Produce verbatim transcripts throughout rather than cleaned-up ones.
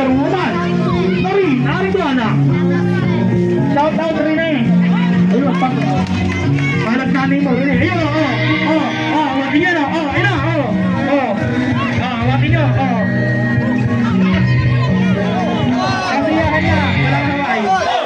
Superwoman. Marie, narito anak. Shout out rin eh. Ayun, pang. Palag namin mo rin eh. Ayun, oh, oh, oh, wakin nyo na, oh, ayun na, oh, oh, oh, wakin nyo, oh. Kasi yan, kanya, walang naway.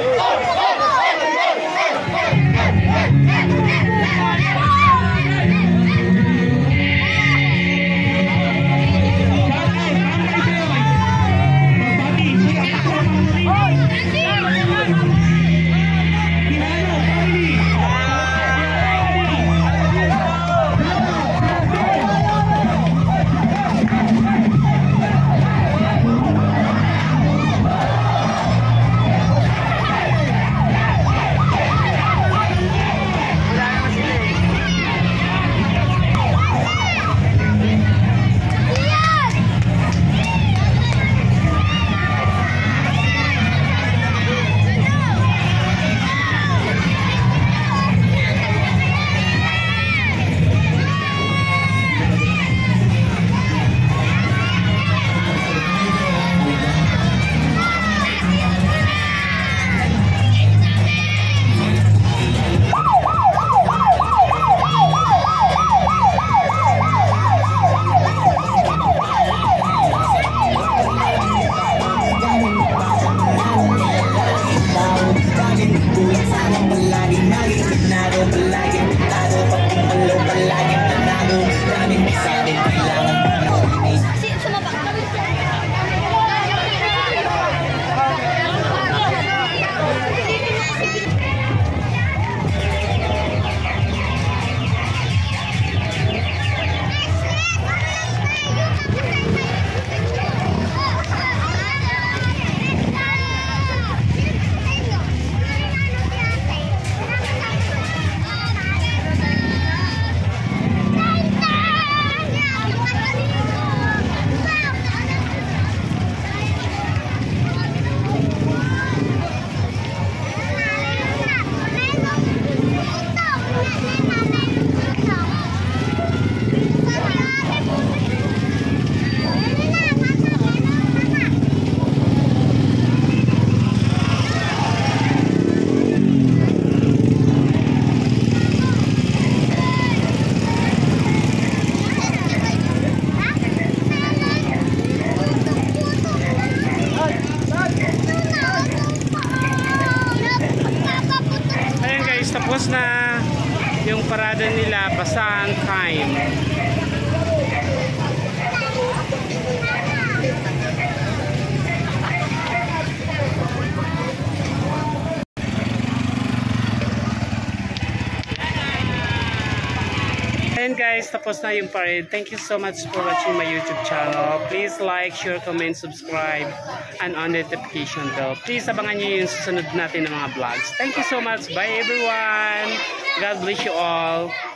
Tapos na yung parada nila, basahan time. And guys, tapos na yung parade. Thank you so much for watching my YouTube channel. Please like, share, comment, subscribe, and on notification bell. Please abangan nyo yung susunod natin ng mga vlogs. Thank you so much. Bye everyone. God bless you all.